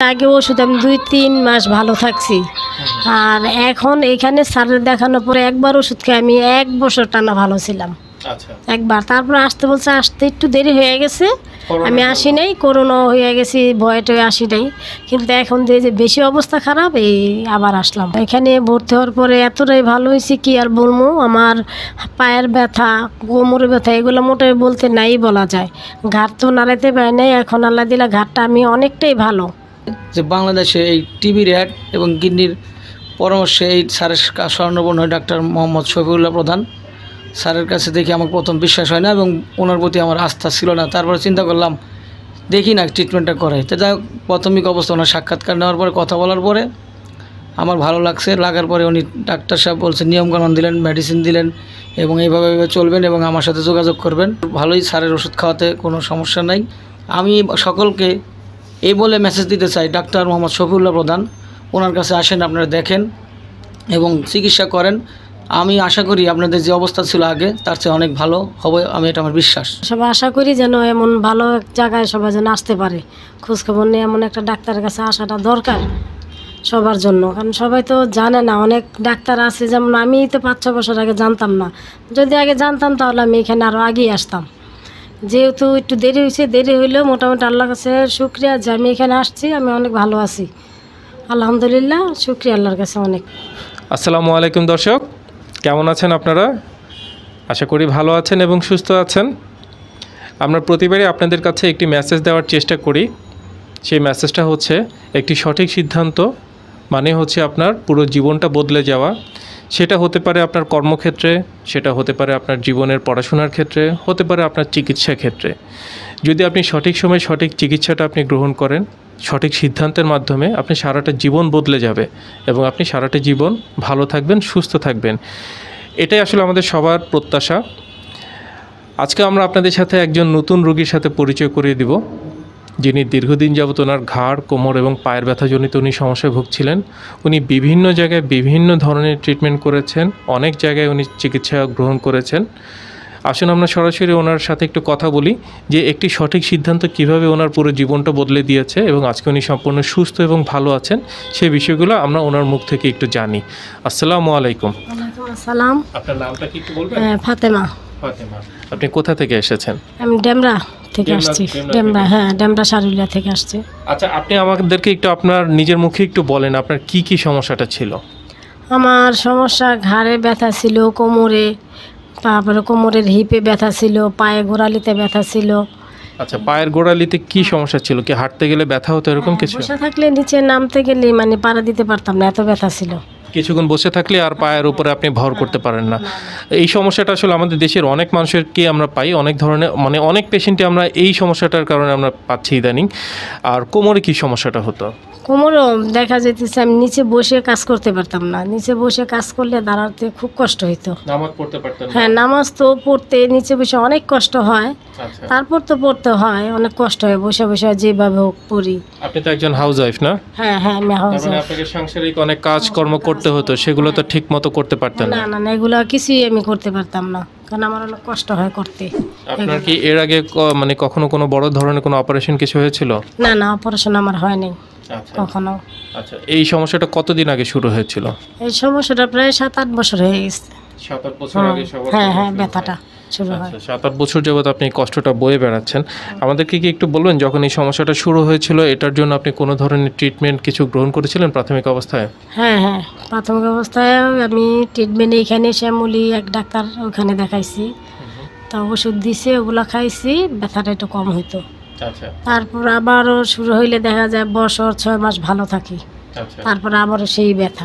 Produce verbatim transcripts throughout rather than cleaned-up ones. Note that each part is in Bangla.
আগে ওষুধ আমি দুই তিন মাস ভালো থাকছি, আর এখন এখানে স্যারের দেখানোর পরে একবার ওষুধ খেয়ে আমি এক বছর টানা ভালো ছিলাম। একবার তারপরে আসতে বলছে, আসতে একটু দেরি হয়ে গেছে, আমি আসি নাই, করোনা হয়ে গেছি, ভয়ে টয়ে আসি নাই। কিন্তু এখন যে যে বেশি অবস্থা খারাপ, এই আবার আসলাম। এখানে ভর্তি হওয়ার পরে এতটাই ভালো হয়েছে কি আর বলবো। আমার পায়ের ব্যথা, কোমরের ব্যথা এগুলো মোটামুটি বলতে নাই বলা যায়। ঘাট তো নাড়াইতে পারি নাই, এখন আল্লাহ দিলা ঘাটটা আমি অনেকটাই ভালো। যে বাংলাদেশে এই টিবি র্যাট এবং কিডনির পরামর্শে এই স্যারের স্বর্ণবর্ণ ডাক্তার মোহাম্মদ শফিউল্লাহ প্রধান স্যারের কাছে দেখি আমার প্রথম বিশ্বাস হয় না এবং ওনার প্রতি আমার আস্থা ছিল না। তারপরে চিন্তা করলাম দেখি না ট্রিটমেন্টটা করাই। তো যাই হোক, প্রাথমিক অবস্থা ওনার সাক্ষাৎকার নেওয়ার পরে কথা বলার পরে আমার ভালো লাগছে। লাগার পরে উনি ডাক্তার সাহেব বলছেন, নিয়মকানুন দিলেন, মেডিসিন দিলেন এবং এইভাবে চলবেন এবং আমার সাথে যোগাযোগ করবেন। ভালোই, স্যারের ওষুধ খাওয়াতে কোনো সমস্যা নাই। আমি সকলকে এই বলে মেসেজ দিতে চাই, ডাক্তার মোহাম্মদ শফিউল্লাহ প্রধান, ওনার কাছে আসেন, আপনারা দেখেন এবং চিকিৎসা করেন। আমি আশা করি আপনাদের যে অবস্থা ছিল আগে তার চেয়ে অনেক ভালো হবে, আমি এটা আমার বিশ্বাস। সবাই আশা করি যেন এমন ভালো এক জায়গায় সবাই যেন আসতে পারে, খোঁজখবর নিয়ে এমন একটা ডাক্তারের কাছে আসাটা দরকার সবার জন্য। কারণ সবাই তো জানে না, অনেক ডাক্তার আছে, যেমন আমি তো পাঁচ ছ বছর আগে জানতাম না। যদি আগে জানতাম তাহলে আমি এখানে আরও আগেই আসতাম। যেহেতু একটু দেরি হয়েছে, দেরি হইলেও মোটামুটি আল্লাহর কাছে শুক্রিয়া যে আমি এখানে আসছি, আমি অনেক ভালো আছি, আলহামদুলিল্লাহ, শুক্রিয়া আল্লাহর কাছে অনেক। আসসালামু আলাইকুম দর্শক, কেমন আছেন আপনারা? আশা করি ভালো আছেন এবং সুস্থ আছেন। আমরা প্রতিবারই আপনাদের কাছে একটি মেসেজ দেওয়ার চেষ্টা করি। সেই মেসেজটা হচ্ছে, একটি সঠিক সিদ্ধান্ত মানে হচ্ছে আপনার পুরো জীবনটা বদলে যাওয়া। সেটা হতে পারে আপনার কর্মক্ষেত্রে, সেটা হতে পারে আপনার জীবনের পড়াশোনার ক্ষেত্রে, হতে পারে আপনার চিকিৎসা ক্ষেত্রে। যদি আপনি সঠিক সময়ে সঠিক চিকিৎসাটা আপনি গ্রহণ করেন, সঠিক সিদ্ধান্তের মাধ্যমে আপনি সারাটা জীবন বদলে যাবে এবং আপনি সারাটা জীবন ভালো থাকবেন, সুস্থ থাকবেন। এটাই আসলে আমাদের সবার প্রত্যাশা। আজকে আমরা আপনাদের সাথে একজন নতুন রোগীর সাথে পরিচয় করিয়ে দিব, যিনি দীর্ঘদিন যাবত ওনার ঘাড়, কোমর এবং পায়ের ব্যথাজনিত উনি সমস্যায় ভুগছিলেন। উনি বিভিন্ন জায়গায় বিভিন্ন ধরনের ট্রিটমেন্ট করেছেন, অনেক জায়গায় উনি চিকিৎসা গ্রহণ করেছেন। আসুন আমরা সরাসরি ওনার সাথে একটু কথা বলি যে একটি সঠিক সিদ্ধান্ত কিভাবে ওনার পুরো জীবনটা বদলে দিয়েছে এবং আজকে উনি সম্পূর্ণ সুস্থ এবং ভালো আছেন, সেই বিষয়গুলো আমরা ওনার মুখ থেকে একটু জানি। আসসালামু আলাইকুম। ওয়ালাইকুম আসসালাম। আপনার নামটা কি একটু বলবেন? ফাতেমা। ফাতেমা, আপনি কোথা থেকে এসেছেন? আমি ডেমরা থেকে আসছি। ডেমরা, হ্যাঁ, ডেমরা সারুলিয়া থেকে আসছি। আচ্ছা, আপনি আমাদেরকে একটু আপনার নিজের মুখে একটু বলেন আপনার কি কি সমস্যাটা ছিল? আমার সমস্যা ঘাড়ে ব্যথা ছিল, কোমরে, তারপরে কোমরের হিপে ব্যথা ছিল, পায়ে গোড়ালিতে ব্যথা ছিল। আচ্ছা, পায়ের গোড়ালিতে কি সমস্যা ছিল? কি হাঁটতে গেলে ব্যথা হতো এরকম কিছু? বসে থাকলে নিচে নামতে গেলে মানে পাড়া দিতে পারতাম না, এত ব্যথা ছিল। কিছুক্ষণ বসে থাকলে আর পায়ের উপরে আপনি ভর করতে পারেন না। এই সমস্যাটা আসলে আমাদের দেশের অনেক মানুষেরকে আমরা পাই, অনেক ধরনের, মানে অনেক পেশেন্টই আমরা এই সমস্যাটার কারণে আমরা পাচ্ছি ইদানিং। আর কোমরে কি সমস্যাটা হতো? কোমরও দেখা যেতেছে আমি নিচে বসে কাজ করতে পারতাম না, নিচে বসে কাজ করলে দাঁড়াতে খুব কষ্ট হইতো। নামাজ পড়তে পারতেন না? হ্যাঁ, নামাজ তো পড়তে নিচে বসে অনেক কষ্ট হয়। তারপর তো পড়তে হয়, অনেক কষ্ট হয়, বসে বসে যেভাবে হোক পড়ি। আপনি তো একজন হাউস ওয়াইফ না? হ্যাঁ হ্যাঁ, আমি হাউস ওয়াইফ। আপনাকে সাংসারিক অনেক কাজকর্ম করতে হতো, সেগুলো তো ঠিক মতো করতে পারতেন না? না না, এগুলো কিছুই আমি করতে পারতাম না, কারণ আমার অনেক কষ্ট হয় করতে। আপনার কি এর আগে মানে কখনো কোনো বড় ধরনের কোনো অপারেশন কিছু হয়েছিল? না না, অপারেশন আমার হয়নি কখনো। আচ্ছা, এই সমস্যাটা কতদিন আগে শুরু হয়েছিল? এই সমস্যাটা প্রায় সাত আট বছর হয়ে গেছে। সাত আট বছর আগে? হ্যাঁ হ্যাঁ, ব্যথাটা শুরু হয়। সাত আট বছর যাবত আপনি কষ্টটা বয়ে বেড়াচ্ছেন। আমাদেরকে কি একটু বলবেন, যখন এই সমস্যাটা শুরু হয়েছিল এটার জন্য আপনি কোনো ধরনের ট্রিটমেন্ট কিছু গ্রহণ করেছিলেন প্রাথমিক অবস্থায়? হ্যাঁ হ্যাঁ, প্রাথমিক অবস্থায় আমি ট্রিটমেন্ট এইখানে শ্যামলি এক ডাক্তার ওখানে দেখাইছি, তা ওষুধ দিছে, ওগুলো খাইছি, ব্যথাটা একটু কম হইতো। তারপর আবারও শুরু হইলে দেখা যায় বছর ছয় মাস ভালো থাকি, তারপর আবারও সেই ব্যথা,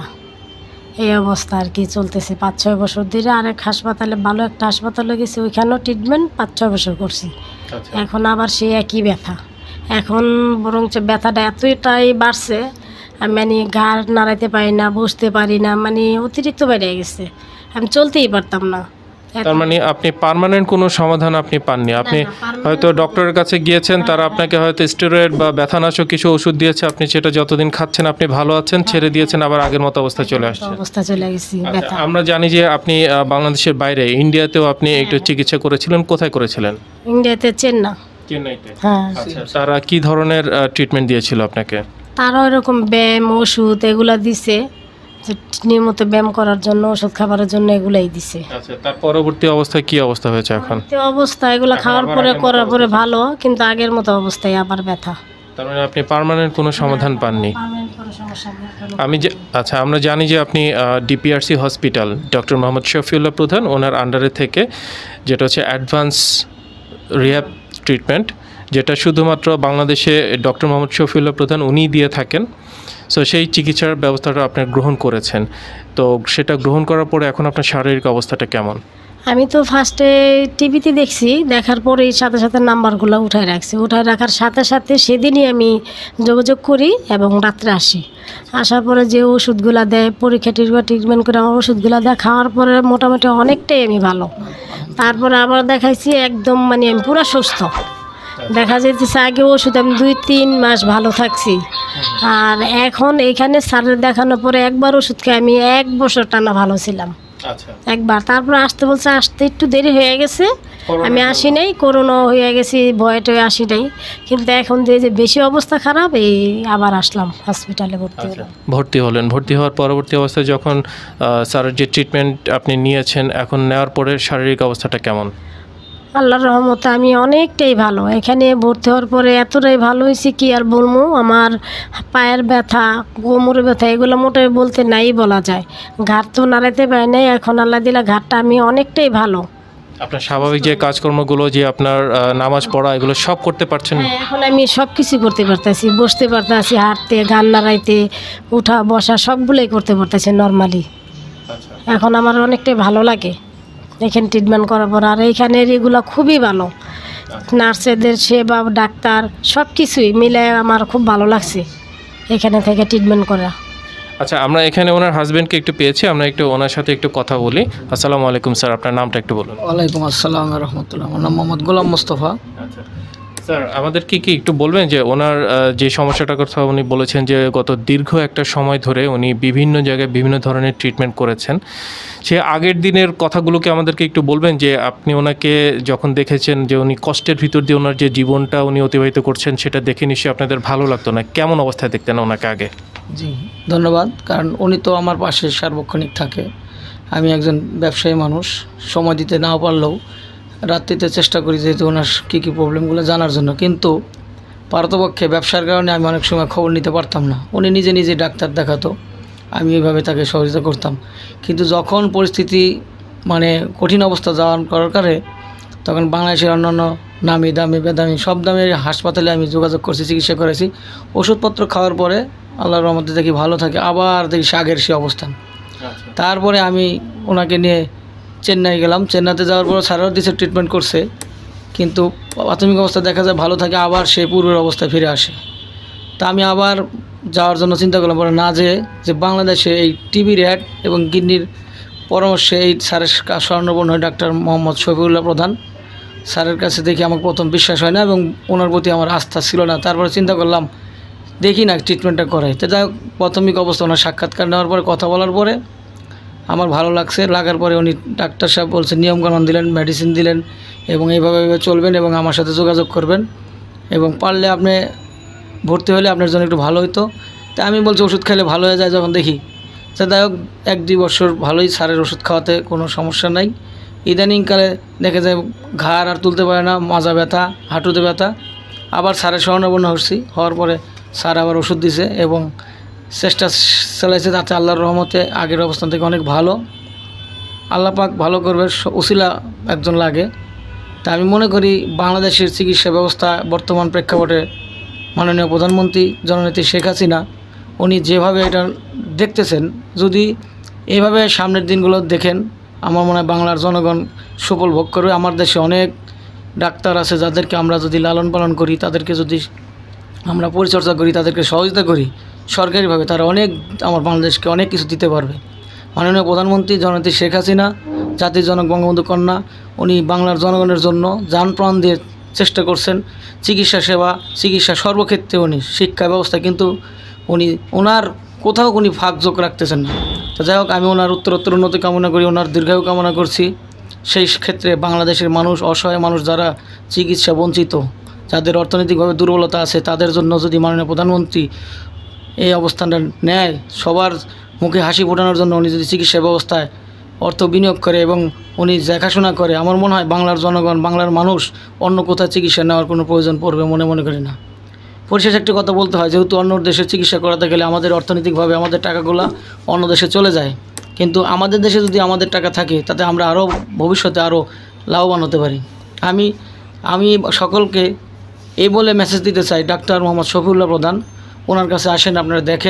এই অবস্থা আর কি চলতেছে পাঁচ ছয় বছর ধরে। আরেক হাসপাতালে, ভালো একটা হাসপাতালে গেছি, ওইখানেও ট্রিটমেন্ট পাঁচ ছয় বছর করছি। এখন আবার সেই একই ব্যথা, এখন বরঞ্চ ব্যথাটা এতটাই বাড়ছে, আমি মানে ঘাড় নাড়াইতে পারি না, বসতে পারি না, মানে অতিরিক্ত বেড়ে গেছে, আমি চলতেই পারতাম না। তার মানে আপনি পার্মানেন্ট কোনো সমাধান আপনি পাননি? আপনি হয়তো ডক্টরের কাছে গিয়েছেন, তারা আপনাকে হয়তো স্টেরয়েড বা ব্যথানাশক কিছু ওষুধ দিয়েছে, আপনি সেটা যতদিন খাচ্ছেন আপনি ভালো আছেন, ছেড়ে দিয়েছেন, আবার আগের মতো অবস্থা চলে আসছে। অবস্থা চলে গেছে। আমরা জানি যে আপনি বাংলাদেশের বাইরে ইন্ডিয়াতেও আপনি একটু চিকিৎসা করেছিলেন, কোথায় করেছিলেন? ইন্ডিয়াতে, চেন্নাই। চেন্নাইতে? হ্যাঁ। আচ্ছা, তারা কি ধরনের ট্রিটমেন্ট দিয়েছিল আপনাকে? তারও এরকম ব্যায়াম ওষুধ এগুলা দিছে, যে নিয়মিত ব্যায়াম করার জন্য, ওষুধ খাবারের জন্য এগুলাই দিছে। আচ্ছা, তার পরবর্তী অবস্থায় কি অবস্থা হয়েছে এখন? পরবর্তী অবস্থা এগুলা খাওয়ার পরে করার পরে ভালো, কিন্তু আগের মতো অবস্থায় আবার ব্যথা। তার মানে আপনি পার্মানেন্ট কোনো সমাধান পাননি? পার্মানেন্ট কোনো সমস্যা নেই এখনো। আমি যে আচ্ছা, আমরা জানি যে আপনি DPRC hospital doctor Mohammad Shafiullah Pradhan ওনার আন্ডারে থেকে, যেটা হচ্ছে অ্যাডভান্স রিহ্যাব ট্রিটমেন্ট, যেটা শুধুমাত্র বাংলাদেশে ডক্টর মোহাম্মদ শফিউল্লাহ প্রধান উনিই দিয়ে থাকেন। সো সেই চিকিৎসার ব্যবস্থাটা আপনি গ্রহণ করেছেন, তো সেটা গ্রহণ করার পরে এখন আপনার শারীরিক অবস্থাটা কেমন? আমি তো ফার্স্টে টিভিতে দেখছি, দেখার পরেই সাথে সাথে নাম্বারগুলো উঠায় রাখছি। উঠায় রাখার সাথে সাথে সেদিনই আমি যোগাযোগ করি এবং রাত্রে আসি। আসার পরে যে ওষুধগুলো দেয়, পরীক্ষা টরীক্ষা ট্রিটমেন্ট করে আমার ওষুধগুলো দেয়, খাওয়ার পরে মোটামুটি অনেকটাই আমি ভালো। তারপরে আবার দেখাইছি একদম মানে আমি পুরো সুস্থ। দেখা যেতেছে আগে ওষুধ আমি দুই তিন মাস ভালো থাকছি, আর এখন এইখানে স্যারের দেখানোর পরে একবার ওষুধ খেয়ে আমি এক বছর টানা ভালো ছিলাম। আচ্ছা, একবার তারপরে আসতে বলছে, আসতে একটু দেরি হয়ে গেছে, আমি আসি নাই, করোনা হয়ে গেছি, ভয়টা আসি নাই। কিন্তু এখন যে যে বেশি অবস্থা খারাপ, এই আবার আসলাম হসপিটালে ভর্তি হলাম। ভর্তি হলেন। ভর্তি হওয়ার পরবর্তী অবস্থায় যখন স্যারের যে ট্রিটমেন্ট আপনি নিয়েছেন, এখন নেওয়ার পরে শারীরিক অবস্থাটা কেমন? আল্লাহর রহমতে আমি অনেকটাই ভালো। এখানে ভর্তি হওয়ার পরে এতটাই ভালো হয়েছে কি আর বলবো। আমার পায়ের ব্যথা, কোমরের ব্যথা এগুলো মোটাই বলতে নাই বলা যায়। ঘাট তো নাড়াইতে পারি নাই, এখন আল্লাহ দিলা ঘাটটা আমি অনেকটাই ভালো। আপনার স্বাভাবিক যে কাজকর্মগুলো, যে আপনার আহ, নামাজ পড়া, এগুলো সব করতে পারছেন? হ্যাঁ, এখন আমি সব কিছু করতে পারতেছি, বসতে পারতেছি, হাঁটতে, গান নাড়াইতে, উঠা বসা সবগুলোই করতে পারতেছি নর্মালি। এখন আমার অনেকটাই ভালো লাগে এখানে ট্রিটমেন্ট করার পর। আর এইখানের এগুলো খুবই ভালো, নার্সেদের সেবা, ডাক্তার সব কিছুই মিলে আমার খুব ভালো লাগছে এখানে থেকে ট্রিটমেন্ট করা। আচ্ছা, আমরা এখানে ওনার হাজবেন্ডকে একটু পেয়েছি, আমরা একটু ওনার সাথে একটু কথা বলি। আসসালামু আলাইকুম স্যার, আপনার নামটা একটু বলুন। ওয়ালাইকুম আসসালাম রহমতুল্লাহ। আমার নাম মোহাম্মদ গোলাম মোস্তফা। আচ্ছা স্যার, আমাদেরকে কি একটু বলবেন যে ওনার আহ, যে সমস্যাটার কথা উনি বলেছেন যে গত দীর্ঘ একটা সময় ধরে উনি বিভিন্ন জায়গায় বিভিন্ন ধরনের ট্রিটমেন্ট করেছেন, সে আগের দিনের কথাগুলোকে আমাদেরকে একটু বলবেন যে আপনি ওনাকে যখন দেখেছেন যে উনি কষ্টের ভিতর দিয়ে ওনার যে জীবনটা উনি অতিবাহিত করছেন, সেটা দেখে নিশ্চয়ই আপনাদের ভালো লাগতো না? কেমন অবস্থায় দেখতেন ওনাকে আগে? জি ধন্যবাদ। কারণ উনি তো আমার পাশে সার্বক্ষণিক থাকে। আমি একজন ব্যবসায়ী মানুষ, সময় দিতে না পারলেও রাত্রিতে চেষ্টা করি যেহেতু ওনার কী কী প্রবলেমগুলো জানার জন্য। কিন্তু পারতপক্ষে ব্যবসার কারণে আমি অনেক সময় খবর নিতে পারতাম না। উনি নিজে নিজে ডাক্তার দেখাতো, আমি এইভাবে তাকে সহযোগিতা করতাম। কিন্তু যখন পরিস্থিতি মানে কঠিন অবস্থা যাওয়ার করার কারণে তখন বাংলাদেশের অন্যান্য নামি দামি বেদামি সব দামের হাসপাতালে আমি যোগাযোগ করছি, চিকিৎসা করেছি। ওষুধপত্র খাওয়ার পরে আল্লাহর রহমতে দেখি ভালো থাকে, আবার দেখি আগের সে অবস্থান। তারপরে আমি ওনাকে নিয়ে চেন্নাই গেলাম। চেন্নাইতে যাওয়ার পর সারাও দিছে ট্রিটমেন্ট করছে, কিন্তু প্রাথমিক অবস্থা দেখা যায় ভালো থাকে, আবার সে পূর্বের অবস্থায় ফিরে আসে। তা আমি আবার যাওয়ার জন্য চিন্তা করলাম, পরে না যেয়ে যে বাংলাদেশে এই টিবির অ্যাড এবং কিডনির পরামর্শে এই স্যারের স্বর্ণবর্ণ ডাক্তার মোহাম্মদ শফিউল্লাহ প্রধান স্যারের কাছে দেখি আমার প্রথম বিশ্বাস হয় না এবং ওনার প্রতি আমার আস্থা ছিল না। তারপরে চিন্তা করলাম দেখি না ট্রিটমেন্টটা করাই। তো যাই হোক, প্রাথমিক অবস্থা ওনার সাক্ষাৎকার নেওয়ার পরে কথা বলার পরে আমার ভালো লাগছে। লাগার পরে উনি ডাক্তার সাহেব বলছে, নিয়মকানুন দিলেন, মেডিসিন দিলেন এবং এইভাবে এইভাবে চলবেন এবং আমার সাথে যোগাযোগ করবেন এবং পারলে আপনি ভর্তি হলে আপনার জন্য একটু ভালো হতো। তাই আমি বলছি ওষুধ খেলে ভালো হয়ে যায় যখন দেখি। তো যাই হোক, এক দুই বছর ভালোই স্যারের ওষুধ খাওয়াতে কোনো সমস্যা নাই। ইদানিংকালে দেখে যায় ঘাড় আর তুলতে পারে না, মাজা ব্যথা, হাঁটুতে ব্যথা। আবার স্যারের স্বর্ণবর্ণ হচ্ছি, হওয়ার পরে স্যার আবার ওষুধ দিছে এবং চেষ্টা চালাইছে, তাতে আল্লাহর রহমতে আগের অবস্থান থেকে অনেক ভালো। আল্লাহ পাক ভালো করবে, উসিলা একজন লাগে। তা আমি মনে করি বাংলাদেশের চিকিৎসা ব্যবস্থা বর্তমান প্রেক্ষাপটে মাননীয় প্রধানমন্ত্রী জননেত্রী শেখ হাসিনা উনি যেভাবে এটা দেখতেছেন, যদি এইভাবে সামনের দিনগুলো দেখেন, আমার মনে হয় বাংলার জনগণ সুফল ভোগ করবে। আমার দেশে অনেক ডাক্তার আছে যাদেরকে আমরা যদি লালন পালন করি, তাদেরকে যদি আমরা পরিচর্যা করি, তাদেরকে সহযোগিতা করি সরকারিভাবে, তারা অনেক আমার বাংলাদেশকে অনেক কিছু দিতে পারবে। মাননীয় প্রধানমন্ত্রী জননেত্রী শেখ হাসিনা, জাতির জনক বঙ্গবন্ধু কন্যা, উনি বাংলার জনগণের জন্য জান প্রাণ দিয়ে চেষ্টা করছেন। চিকিৎসা সেবা, চিকিৎসা সর্বক্ষেত্রে উনি, শিক্ষা ব্যবস্থা, কিন্তু উনি ওনার কোথাও উনি ফাঁক যোগ রাখতেছেন না। তো যাই হোক, আমি ওনার উত্তরোত্তর উন্নতি কামনা করি, ওনার দীর্ঘায়ু কামনা করছি। সেই ক্ষেত্রে বাংলাদেশের মানুষ, অসহায় মানুষ যারা চিকিৎসা বঞ্চিত, যাদের অর্থনৈতিকভাবে দুর্বলতা আছে, তাদের জন্য যদি মাননীয় প্রধানমন্ত্রী এই অবস্থানটা নেয়, সবার মুখে হাসি ফোটানোর জন্য উনি যদি চিকিৎসা ব্যবস্থায় অর্থ বিনিয়োগ করে এবং উনি দেখাশোনা করে, আমার মনে হয় বাংলার জনগণ, বাংলার মানুষ অন্য কোথাও চিকিৎসা নেওয়ার কোনো প্রয়োজন পড়বে মনে মনে করি না। পরিশেষে একটি কথা বলতে হয়, যেহেতু অন্য দেশে চিকিৎসা করাতে গেলে আমাদের অর্থনৈতিকভাবে আমাদের টাকাগুলো অন্য দেশে চলে যায়, কিন্তু আমাদের দেশে যদি আমাদের টাকা থাকে তাতে আমরা আরও ভবিষ্যতে আরও লাভবান হতে পারি। আমি আমি সকলকে এই বলে মেসেজ দিতে চাই, ডাক্তার মোহাম্মদ শফিউল্লাহ প্রধান, ওনার কাছে আসেন, আপনারা দেখেন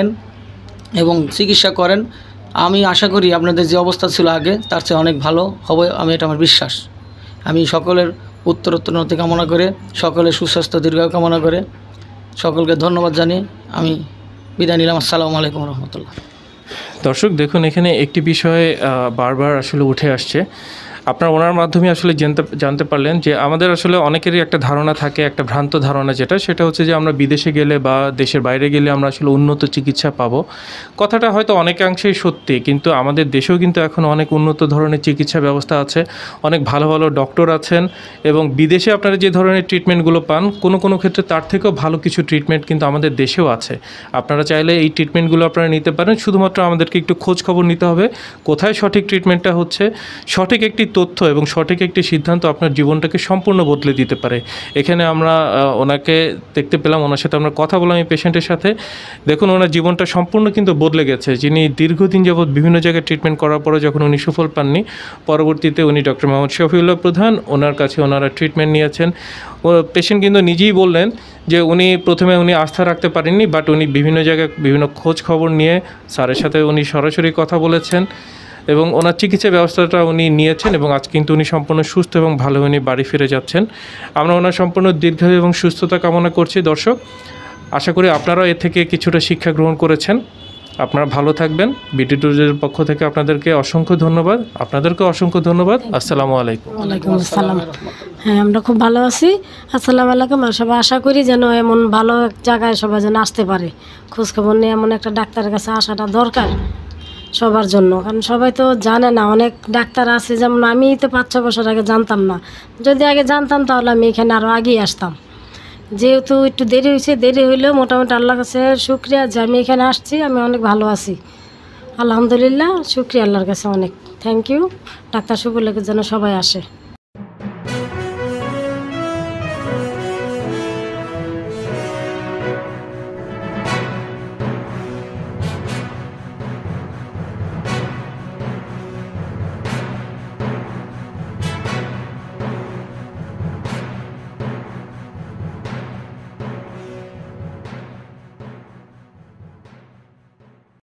এবং চিকিৎসা করেন। আমি আশা করি আপনাদের যে অবস্থা ছিল আগে তার চেয়ে অনেক ভালো হবে, আমি এটা আমার বিশ্বাস। আমি সকলের উত্তরোত্তরতি কামনা করে, সকলের সুস্বাস্থ্য দীর্ঘায়ু কামনা করে সকলকে ধন্যবাদ জানিয়ে আমি বিদায় নিলাম। আসসালামু আলাইকুম রহমতুল্লাহ। দর্শক দেখুন, এখানে একটি বিষয় বারবার আসলে উঠে আসছে, আপনার ওনার মাধ্যমে আসলে জানতে জানতে পারলেন যে আমাদের আসলে অনেকেরই একটা ধারণা থাকে, একটা ভ্রান্ত ধারণা, যেটা সেটা হচ্ছে যে আমরা বিদেশে গেলে বা দেশের বাইরে গেলে আমরা আসলে উন্নত চিকিৎসা পাবো। কথাটা হয়তো অনেকাংশেই সত্যি, কিন্তু আমাদের দেশেও কিন্তু এখন অনেক উন্নত ধরনের চিকিৎসা ব্যবস্থা আছে, অনেক ভালো ভালো ডক্টর আছেন, এবং বিদেশে আপনারা যে ধরনের ট্রিটমেন্টগুলো পান কোনো কোনো ক্ষেত্রে তার থেকেও ভালো কিছু ট্রিটমেন্ট কিন্তু আমাদের দেশেও আছে। আপনারা চাইলে এই ট্রিটমেন্টগুলো আপনারা নিতে পারেন, শুধুমাত্র আমাদেরকে একটু খোঁজ খবর নিতে হবে কোথায় সঠিক ট্রিটমেন্টটা হচ্ছে। সঠিক একটি তথ্য এবং সঠিক একটি সিদ্ধান্ত আপনার জীবনটাকে সম্পূর্ণ বদলে দিতে পারে। এখানে আমরা ওনাকে দেখতে পেলাম, ওনার সাথে আমরা কথা বললাম এই পেশেন্টের সাথে। দেখুন, ওনার জীবনটা সম্পূর্ণ কিন্তু বদলে গেছে। যিনি দীর্ঘদিন যাবৎ বিভিন্ন জায়গায় ট্রিটমেন্ট করার পরে যখন উনি সুফল পাননি, পরবর্তীতে উনি ডক্টর মোহাম্মদ শফিউল্লাহ প্রধান, ওনার কাছে ওনারা ট্রিটমেন্ট নিয়েছেন। ও পেশেন্ট কিন্তু নিজেই বললেন যে উনি প্রথমে উনি আস্থা রাখতে পারেননি, বাট উনি বিভিন্ন জায়গায় বিভিন্ন খোঁজ খবর নিয়ে স্যারের সাথে উনি সরাসরি কথা বলেছেন এবং ওনার চিকিৎসা ব্যবস্থাটা উনি নিয়েছেন, এবং আজ কিন্তু উনি সম্পূর্ণ সুস্থ এবং ভালো উনি বাড়ি ফিরে যাচ্ছেন। আমরা ওনার সম্পূর্ণ দীর্ঘায়ু এবং সুস্থতা কামনা করছি। দর্শক, আশা করি আপনারাও এ থেকে কিছুটা শিক্ষা গ্রহণ করেছেন। আপনারা ভালো থাকবেন। বিডি টুডের পক্ষ থেকে আপনাদেরকে অসংখ্য ধন্যবাদ, আপনাদেরকে অসংখ্য ধন্যবাদ। আসসালামু আলাইকুম। ওয়ালাইকুম আসসালাম। হ্যাঁ, আমরা খুব ভালো আছি। আসসালামু আলাইকুম। আর সবাই আশা করি যেন এমন ভালো এক জায়গায় সবাই যেন আসতে পারে, খোঁজখবর নিয়ে এমন একটা ডাক্তারের কাছে আসাটা দরকার সবার জন্য। কারণ সবাই তো জানে না, অনেক ডাক্তার আছে, যেমন আমি তো পাঁচ ছ বছর আগে জানতাম না। যদি আগে জানতাম তাহলে আমি এখানে আরও আগেই আসতাম। যেহেতু একটু দেরি হয়েছে, দেরি হইলেও মোটামুটি আল্লাহর কাছে শুক্রিয়া যে আমি এখানে আসছি, আমি অনেক ভালো আছি আলহামদুলিল্লাহ। শুক্রিয়া আল্লাহর কাছে, অনেক থ্যাংক ইউ। ডাক্তার শফিউল্লাহকে যেন সবাই আসে।